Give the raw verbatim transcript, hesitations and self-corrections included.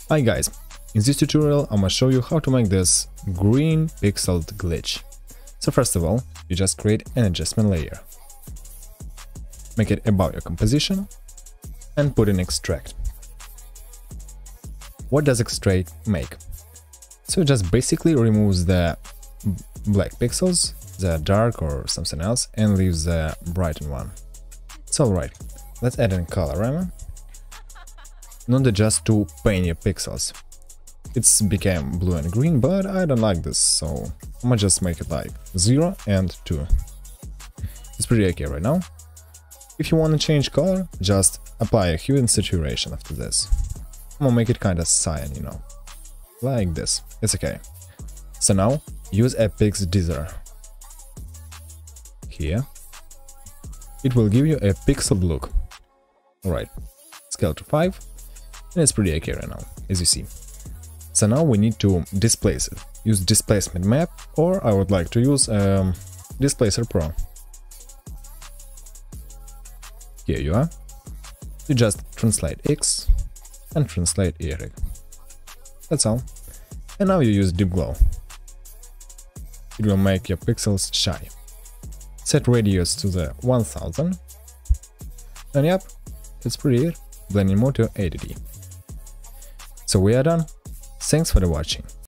Hi guys, in this tutorial I'm gonna show you how to make this green pixeled glitch. So first of all, you just create an adjustment layer. Make it above your composition and put in extract. What does extract make? So it just basically removes the black pixels, the dark or something else, and leaves the brightened one. It's alright. Let's add in Colorama. Not just to paint your pixels. It's became blue and green, but I don't like this, so I'm gonna just make it like zero and two. It's pretty okay right now. If you want to change color, just apply a hue and saturation after this. I'm gonna make it kinda cyan, you know, like this. It's okay. So now use a PixDither. Here it will give you a pixeled look. Alright, scale to five, and it's pretty okay right now, as you see. So now we need to displace it. Use Displacement Map, or I would like to use um, Displacer Pro. Here you are. You just translate X and translate Y. That's all. And now you use Deep Glow. It will make your pixels shy. Set radius to the one thousand. And yep, it's pretty it. Blending mode to eighty D. So we are done. Thanks for the watching.